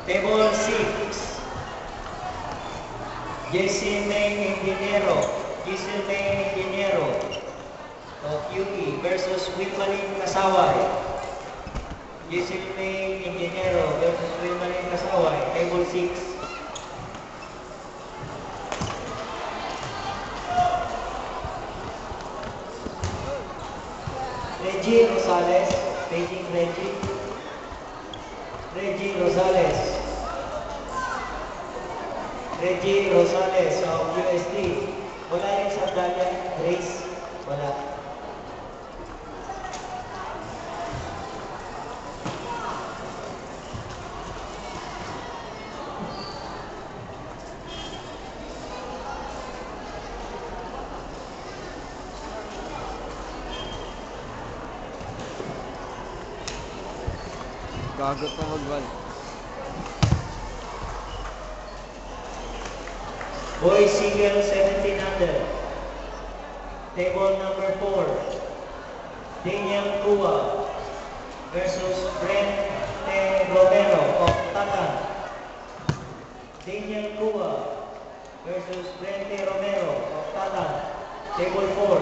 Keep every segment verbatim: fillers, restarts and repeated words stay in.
Table six. Jejomar Ingeniero. Jejomar Ingeniero of U P versus Wilmarin Kasaway. Jejomar Ingeniero versus Wilmarin Kasaway. Table six. Reggie Rosales, Beijing Reggie. Reggie Rosales. Reggie Rosales of U S D. Wala yung sa Dalia race. Wala. Gagot na mag-ball. Boys single seventeen under. Table number four. Daniel Cua versus Brent Romero of Tatan. Daniel Cua versus Brent Romero of Tatan. Table four.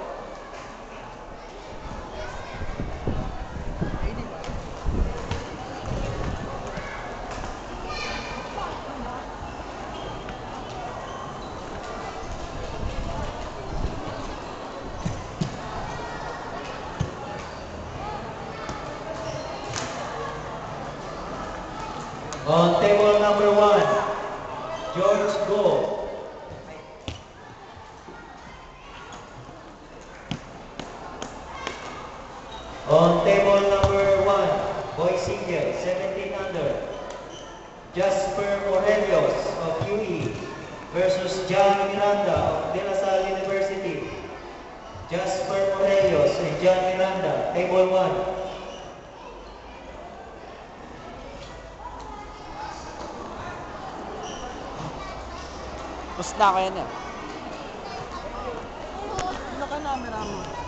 On table number one, George Go. On table number one, boy single, seventeen under, Jasper Morelios of U E versus John Miranda of De La Salle University. Jasper Morelios and John Miranda, table one. Basta ka yan eh. Ano ka camera mo?